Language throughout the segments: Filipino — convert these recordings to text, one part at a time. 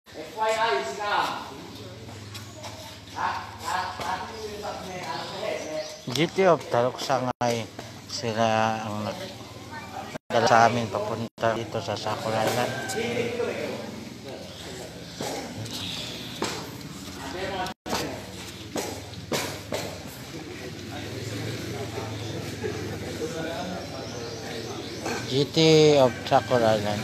FYI scam. GT of Taluksangay sila ang nagdala sa amin papunta dito sa Sakura Island. GT of Sakura Island.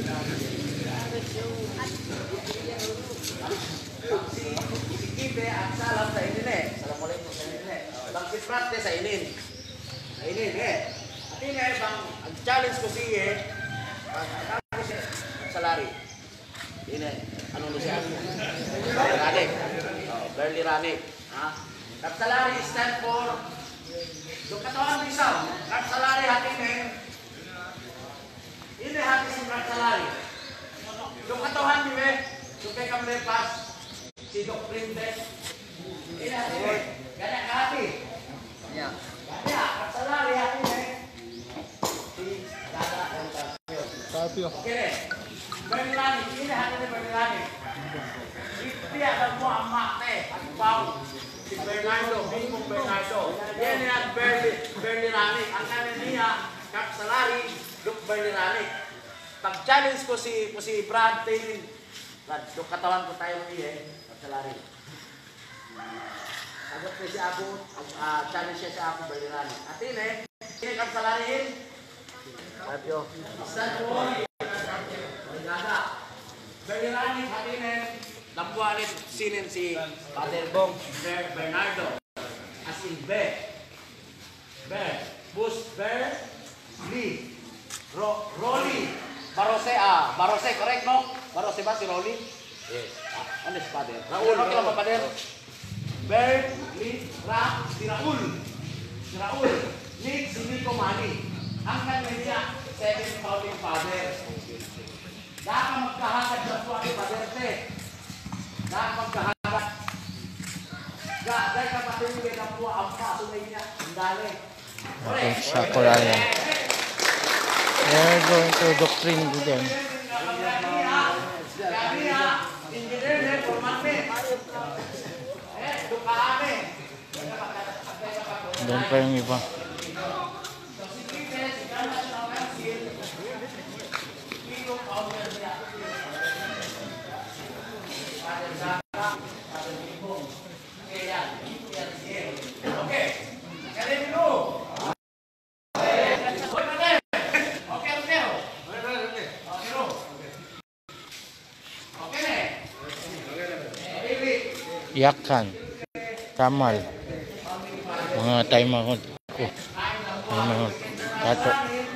Salam sa inin eh. Assalamualaikum sa inin eh. Bangkit practice sa inin. Sa inin eh. At ini eh, bang challenge ko siya ako siya salary. Ini ano na siya? Barely running. Oh, barely running. Ha? Kat salary stand for yung katawan ng isa. Kat salary hatin eh. Ini hati si kat salary. Yung katawan ni eh. Yung kay kamle pas. Si Dok Printes. Ini hati eh. Ganyan ka hati. Ganyan. Ganyan. Kat salary hatin eh. Si Dada and Tapio. Okay. Berlani. Ini hati ni Berlani. Iti akan mo ang makte. At pao. Si Bernardo. Bimong Bernardo. Yan ang Berlani. Ang kanin niya. Kat salary. Dok Berlani. Pag-challenge ko si Brad Taylor. Brad, dok katawan ko tayo ng iya. Salary. Sagot na siya ako, challenge siya ako, Berlani. At ini kang salarihin. Tapio. Stand for. Berlani, at ini, lampualit sinin si Father Bong Bernardo. As in Bus, Lee, Rolly, Barose, correct no? Barose ba si Rolly? Yes. Ano si Father? Raul, ano kailan pa Father? Si Raul, Nick, si Nico Manny. Ang kanina, 7 founding Father. Daka magkahagad sa tuwa ni Father te. Daka magkahagad. Dahil kapatid niya na po ang pasunay niya. Ang dali. Okay, Sakura Island. They're going to doctrine them. Doon pa yung iba. Yakan, Kamal, mga tayo mahod ko, tayo mahod, kato.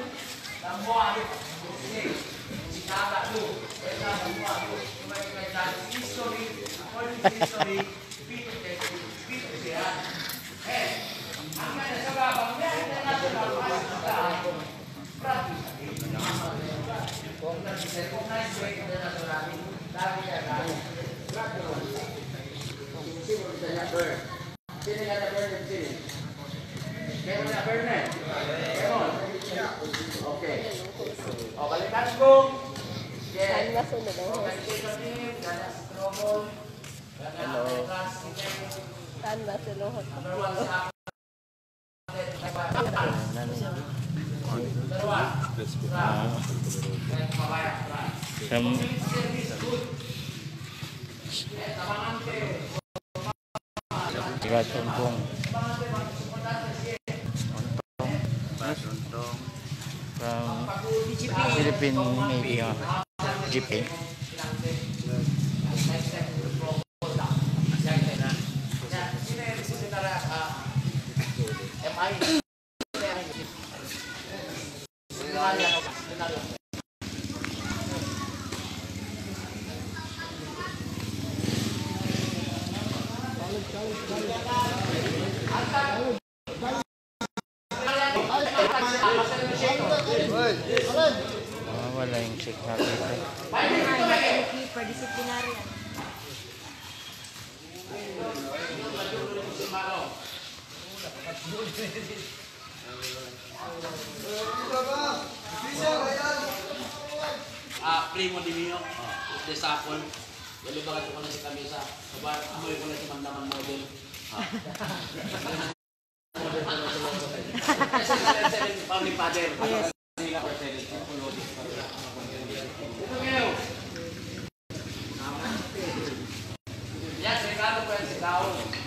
Sini ada Bernard sini. Kemo na Bernard. Kemo. Okay. Oh, balikan kong. Saan ba sunod ang Saan ba sunod? Tumpong from Philippine Navy, GP. Wala yung signal dito. For disciplinarian. Primo di mio, de sapon. Lalo ba ka na si Kamisa? Sabay, amoy ko na si Mandaman Model. Family father. Yan, regalo ko yan si Kao.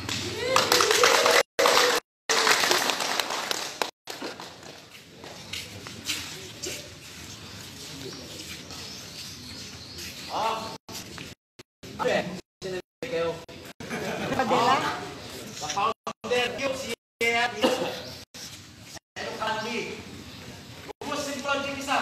Padilla? Founder, yung si ano kandi. Bukos si project isa.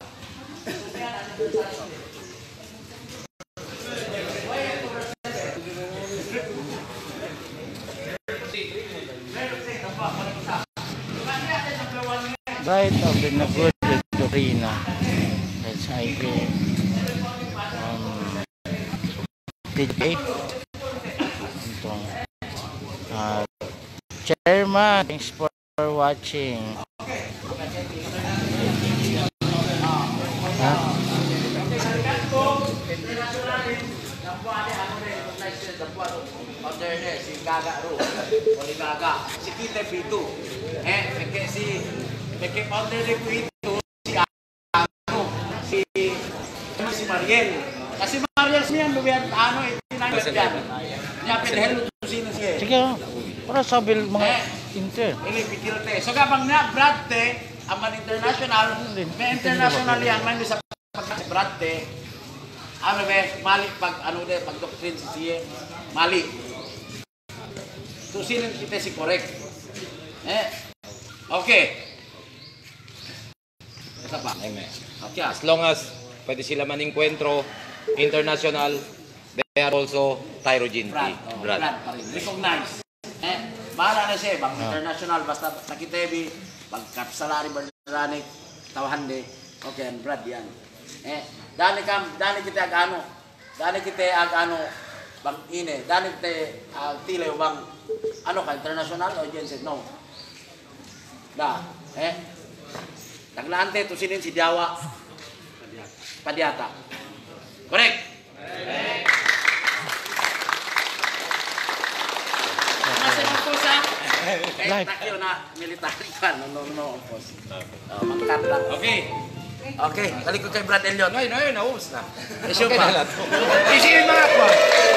Right of the Nagod Victorina. That's I DJ. Itong, Chairman, thanks for watching. Si Gaga Ro, Oli Gaga, si Kite Pito, perché perché founder di Pito si ano, si Mariel. Kasi Mariel siya luwian ano itinanggap yan. Niya pinahelo to sino siya. Sige, para sabi mga inter. Ili pikilte. So kapag na Brad Te, aman international, may international yan, may sa Brad Te. Ano ba, mali pag ano de pag doctrine si siya, mali. So sino kita si correct. Okay. Isa pa. Amen. Okay. As long as pwede sila maningkwentro, international, they are also Tyrogene T. Brad pa rin. Recognize. Bahala na siya, bang international, basta nakitebi, pagkapsalari, barranik, tawahande, okay, and Brad yan. Dani kita ag-ano, bang ine, dani kita tila bang, ano ka, international o Jensen, no? Naglaante, to sinin si Diawa, Padiata. Correct? Nasa yung posa? Takyo na military ka, no, posa. Mangkat lang. Okay. Okay, balik ko kay Brad Elliot. Ngayon, naubos na. Isyo pa. Isyo yung mga kwa.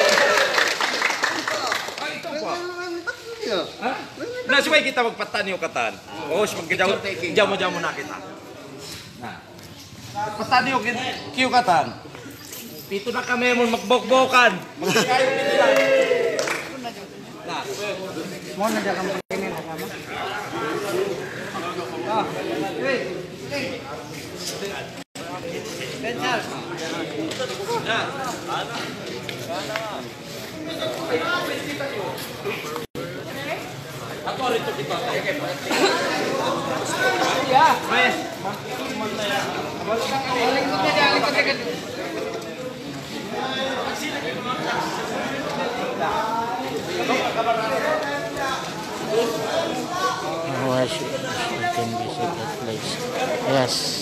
Ay, ito kwa. Nasuway kita magpatan yung katan. Oo, magkajamo na kita. Patan yung kiyo katan. Pito na kami mo magbokbokan. Magkakayo nila. Mo na dyan kang pagkinin na kama. Ako rito kita. Where she can visit that place. Yes.